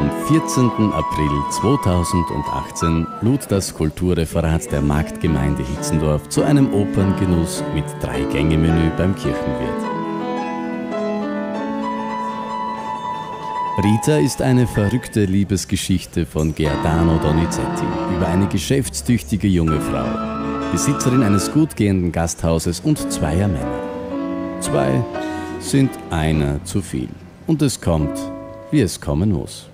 Am 14. April 2018 lud das Kulturreferat der Marktgemeinde Hitzendorf zu einem Operngenuss mit 3-Gänge-Menü beim Kirchenwirt. Rita ist eine verrückte Liebesgeschichte von Gaetano Donizetti über eine geschäftstüchtige junge Frau, Besitzerin eines gut gehenden Gasthauses und 2 Männer. 2 sind einer zu viel und es kommt, wie es kommen muss.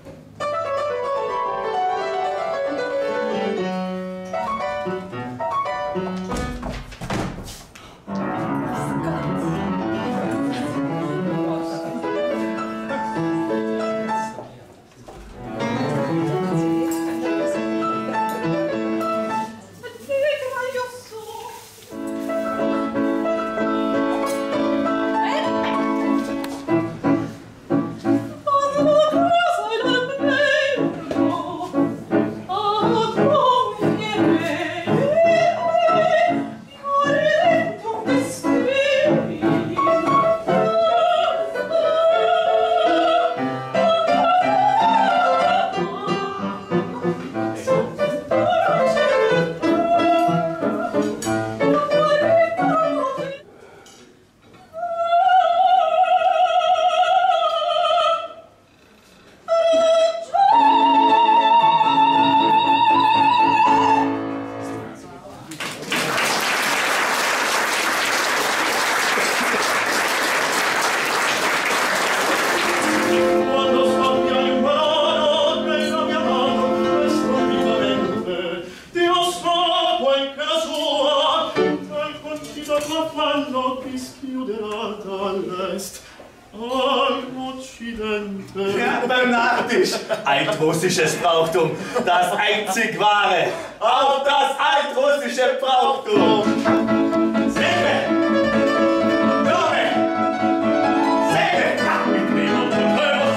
Ja, Bernardisch! Altrussisches Brauchtum, das einzig wahre, auch das altrussische Brauchtum! Silbe! Dome! Silbe! Mit mir und dem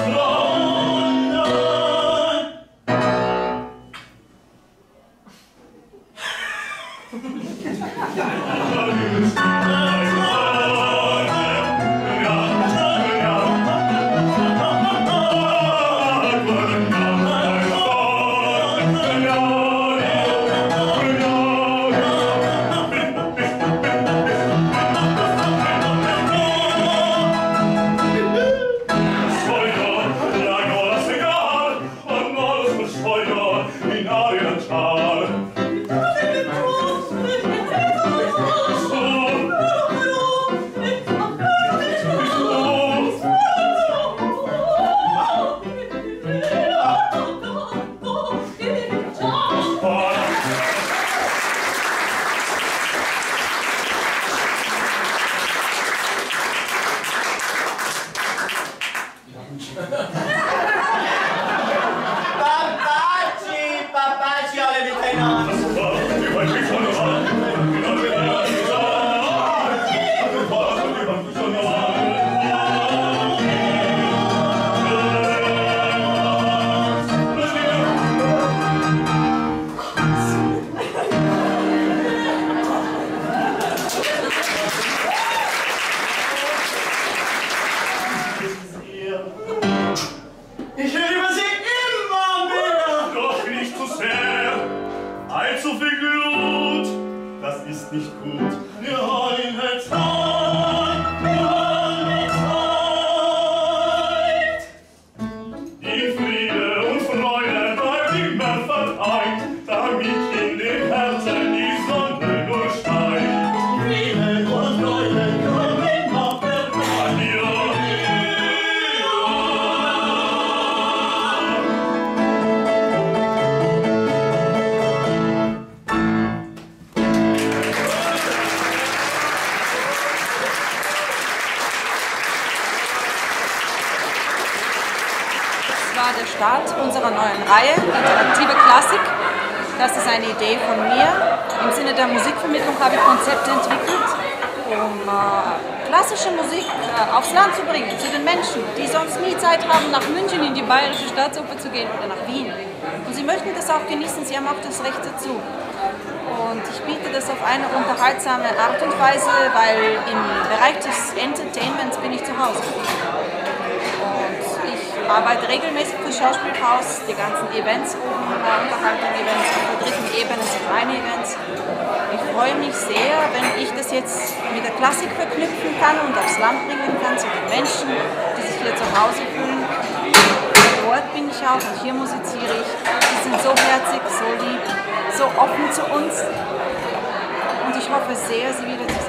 Papaci, alle miteinander! Ich liebe sie immer mehr! Doch nicht zu sehr! Allzu viel Glut, das ist nicht gut. Wir wollen jetzt die Friede und Freude bleibt immer vereint, damit in den Herzen die Sonne nur scheint. Friede und Freude kommen immer vereint. Das war der Start unserer neuen Reihe, Interaktive Klassik. Das ist eine Idee von mir. Im Sinne der Musikvermittlung habe ich Konzepte entwickelt, um klassische Musik aufs Land zu bringen, zu den Menschen, die sonst nie Zeit haben, nach München in die Bayerische Staatsoper zu gehen oder nach Wien. Und sie möchten das auch genießen, sie haben auch das Recht dazu. Und ich biete das auf eine unterhaltsame Art und Weise, weil im Bereich des Entertainments bin ich zu Hause. Und ich arbeite regelmäßig für das Schauspielhaus, die ganzen Events oben, Unterhaltung-Events auf der dritten Ebene sind meine Events. Ich freue mich sehr, wenn ich das jetzt mit der Klassik verknüpfen kann und aufs Land bringen kann, zu den Menschen, die sich hier zu Hause fühlen. Dort bin ich auch und hier musiziere ich. Die sind so herzig, so lieb, so offen zu uns. Und ich hoffe sehr, sie wieder zu